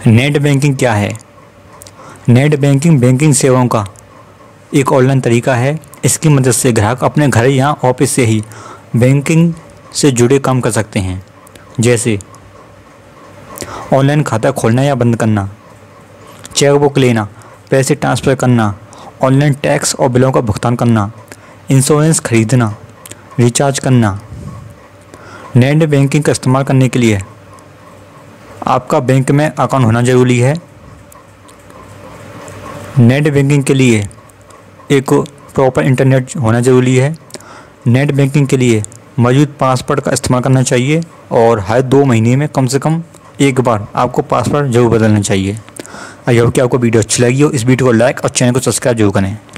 Net banking क्या है? Net banking banking सेवाओं का एक ऑनलाइन तरीका है। इसकी मदद से ग्राहक अपने घर या ऑफिस से ही बैंकिंग से जुड़े काम कर सकते हैं, जैसे ऑनलाइन खाता खोलना या बंद करना, चेक बुक लेना, पैसे ट्रांसफ़र करना, ऑनलाइन टैक्स और बिलों का भुगतान करना, इंश्योरेंस खरीदना, रिचार्ज करना। नेट बैंकिंग का इस्तेमाल करने के लिए आपका बैंक में अकाउंट होना ज़रूरी है। नेट बैंकिंग के लिए एक प्रॉपर इंटरनेट होना ज़रूरी है। नेट बैंकिंग के लिए मौजूद पासवर्ड का इस्तेमाल करना चाहिए और हर 2 महीने में कम से कम एक बार आपको पासवर्ड ज़रूर बदलना चाहिए। आई होप कि आपको वीडियो अच्छी लगी हो। इस वीडियो को लाइक और चैनल को सब्सक्राइब जरूर करें।